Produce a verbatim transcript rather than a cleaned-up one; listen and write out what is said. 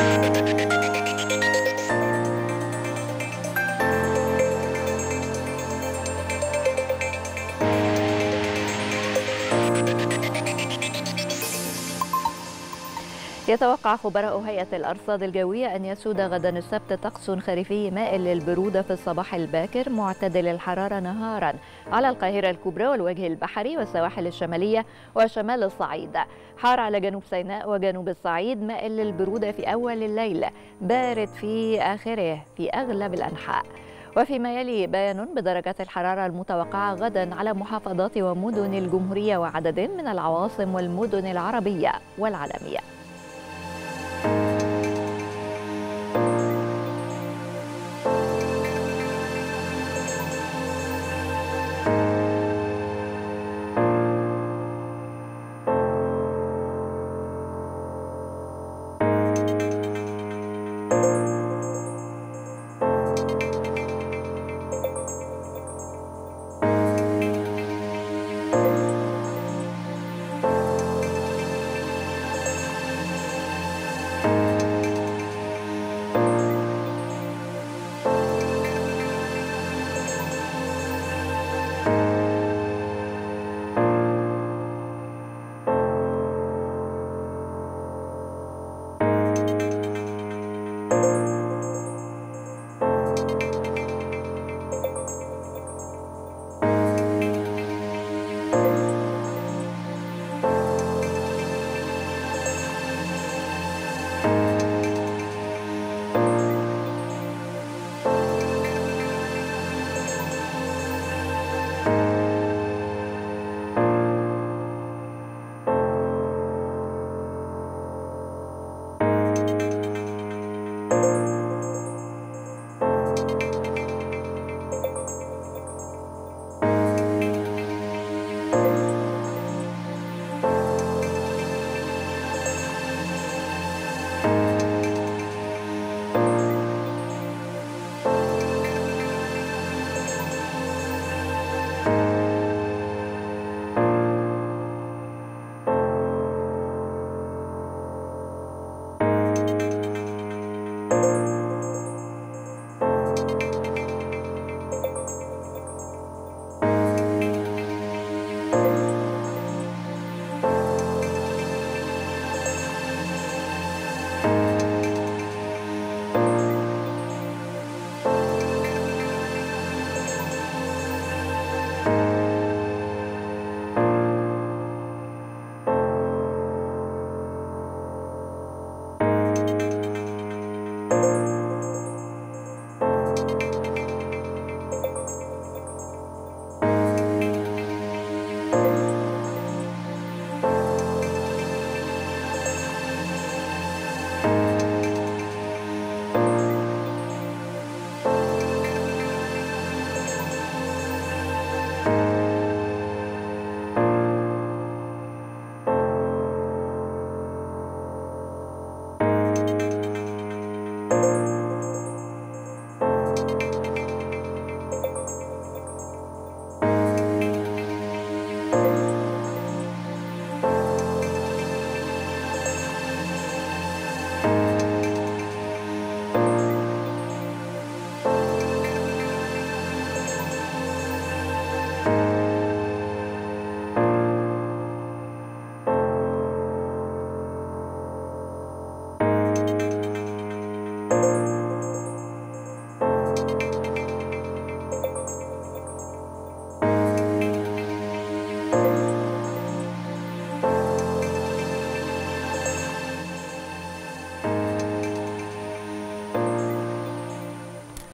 يتوقع خبراء هيئة الأرصاد الجوية أن يسود غدا السبت طقس خريفي مائل للبرودة في الصباح الباكر معتدل الحرارة نهارا على القاهرة الكبرى والوجه البحري والسواحل الشمالية وشمال الصعيد، حار على جنوب سيناء وجنوب الصعيد، مائل للبرودة في أول الليل، بارد في آخره في أغلب الأنحاء. وفيما يلي بيان بدرجات الحرارة المتوقعة غدا على محافظات ومدن الجمهورية وعدد من العواصم والمدن العربية والعالمية.